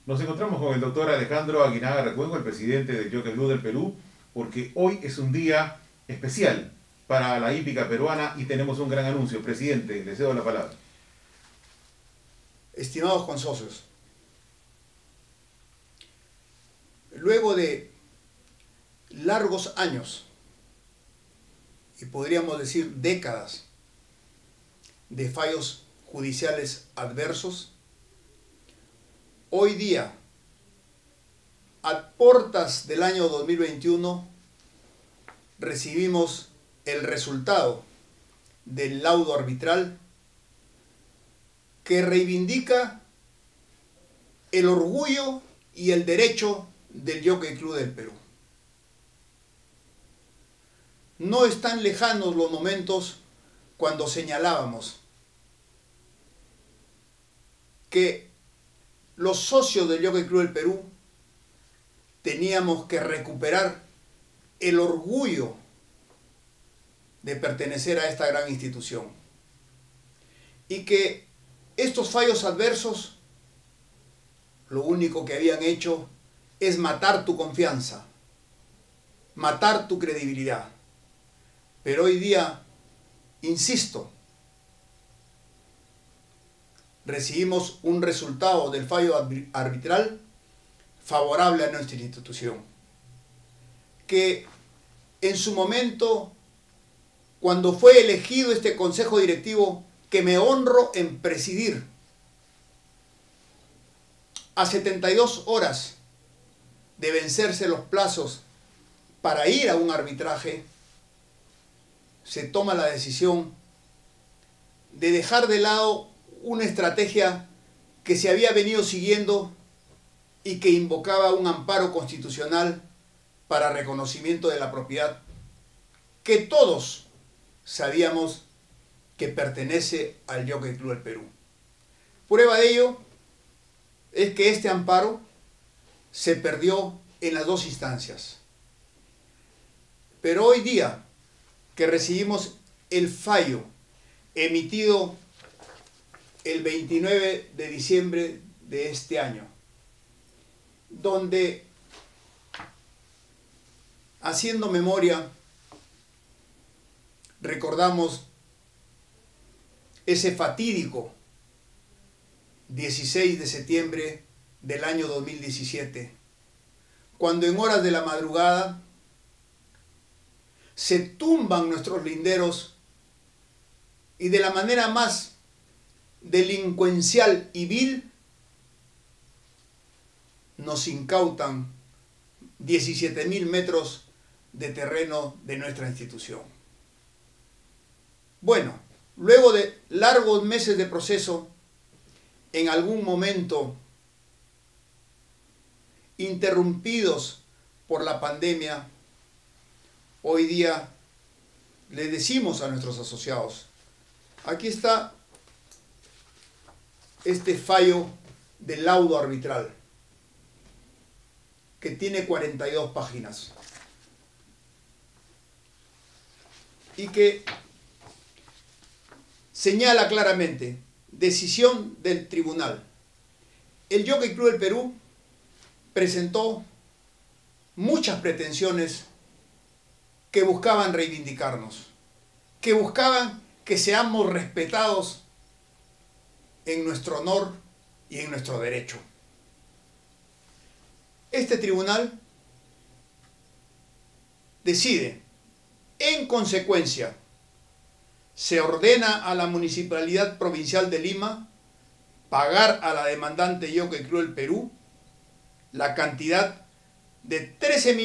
Nos encontramos con el doctor Alejandro Aguinaga Recuenco, el presidente del Jockey Club del Perú, porque hoy es un día especial para la hípica peruana y tenemos un gran anuncio. Presidente, le cedo la palabra. Estimados consocios, luego de largos años, y podríamos decir décadas, de fallos judiciales adversos, hoy día, a puertas del año 2021, recibimos el resultado del laudo arbitral que reivindica el orgullo y el derecho del Jockey Club del Perú. No están lejanos los momentos cuando señalábamos que los socios del Jockey Club del Perú teníamos que recuperar el orgullo de pertenecer a esta gran institución y que estos fallos adversos lo único que habían hecho es matar tu confianza, matar tu credibilidad. Pero hoy día, insisto, recibimos un resultado del fallo arbitral favorable a nuestra institución, que en su momento, cuando fue elegido este consejo directivo, que me honro en presidir, a 72 horas de vencerse los plazos para ir a un arbitraje, se toma la decisión de dejar de lado una estrategia que se había venido siguiendo y que invocaba un amparo constitucional para reconocimiento de la propiedad que todos sabíamos que pertenece al Jockey Club del Perú. Prueba de ello es que este amparo se perdió en las dos instancias. Pero hoy día que recibimos el fallo emitido el 29 de diciembre de este año, donde, haciendo memoria, recordamos ese fatídico 16 de septiembre del año 2017, cuando en horas de la madrugada se tumban nuestros linderos y de la manera más delincuencial y vil nos incautan 17.000 metros de terreno de nuestra institución. Bueno, luego de largos meses de proceso, en algún momento interrumpidos por la pandemia, hoy día le decimos a nuestros asociados, aquí está este fallo del laudo arbitral, que tiene 42 páginas y que señala claramente: decisión del tribunal. El Jockey Club del Perú presentó muchas pretensiones que buscaban reivindicarnos, que buscaban que seamos respetados en nuestro honor y en nuestro derecho. Este tribunal decide, en consecuencia, se ordena a la Municipalidad Provincial de Lima pagar a la demandante Jockey Club del Perú la cantidad de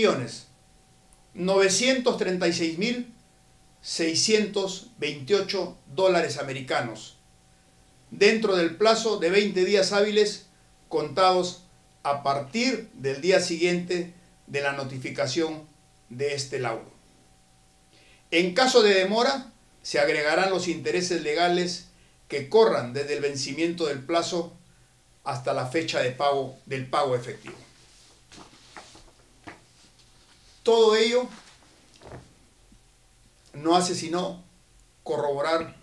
13.936.628 dólares americanos, dentro del plazo de 20 días hábiles contados a partir del día siguiente de la notificación de este laudo. En caso de demora, se agregarán los intereses legales que corran desde el vencimiento del plazo hasta la fecha de pago del pago efectivo. Todo ello no hace sino corroborar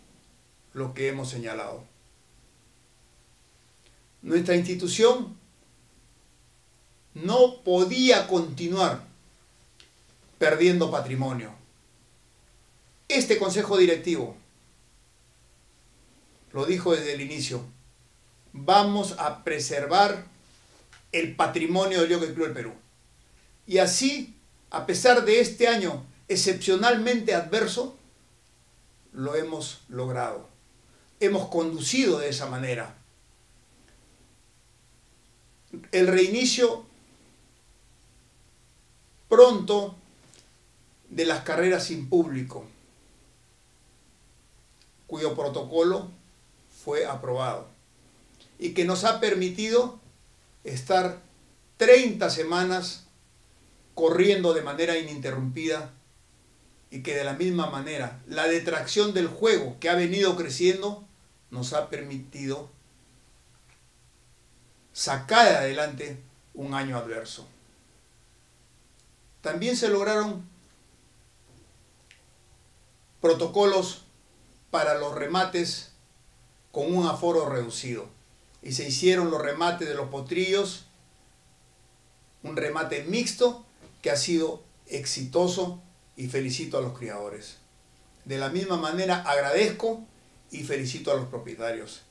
lo que hemos señalado. Nuestra institución no podía continuar perdiendo patrimonio. Este consejo directivo lo dijo desde el inicio: vamos a preservar el patrimonio del Jockey Club del Perú. Y así, a pesar de este año excepcionalmente adverso, lo hemos logrado. Hemos conducido de esa manera. El reinicio pronto de las carreras sin público, cuyo protocolo fue aprobado y que nos ha permitido estar 30 semanas corriendo de manera ininterrumpida, y que de la misma manera la detracción del juego, que ha venido creciendo, nos ha permitido sacar adelante un año adverso. También se lograron protocolos para los remates con un aforo reducido, y se hicieron los remates de los potrillos, un remate mixto que ha sido exitoso, y felicito a los criadores. De la misma manera agradezco y felicito a los propietarios.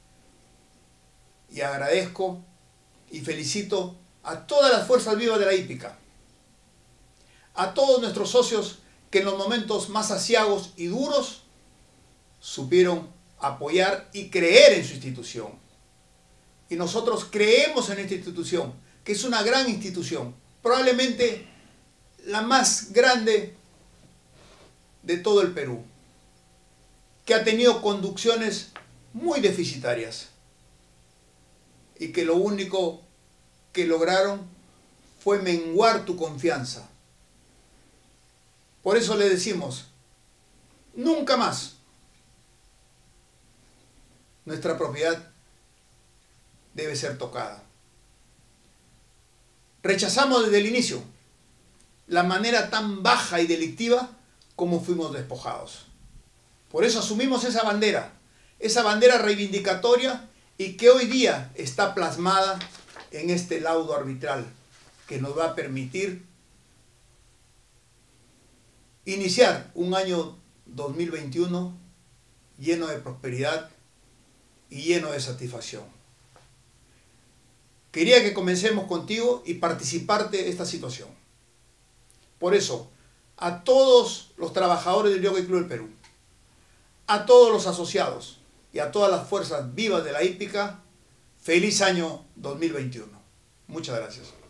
Y agradezco y felicito a todas las fuerzas vivas de la hípica, a todos nuestros socios que en los momentos más aciagos y duros supieron apoyar y creer en su institución. Y nosotros creemos en esta institución, que es una gran institución, probablemente la más grande de todo el Perú, que ha tenido conducciones muy deficitarias y que lo único que lograron fue menguar tu confianza. Por eso le decimos: nunca más nuestra propiedad debe ser tocada. Rechazamos desde el inicio la manera tan baja y delictiva como fuimos despojados. Por eso asumimos esa bandera reivindicatoria, y que hoy día está plasmada en este laudo arbitral que nos va a permitir iniciar un año 2021 lleno de prosperidad y lleno de satisfacción. Quería que comencemos contigo y participarte de esta situación. Por eso, a todos los trabajadores del Jockey Club del Perú, a todos los asociados y a todas las fuerzas vivas de la hípica, feliz año 2021. Muchas gracias.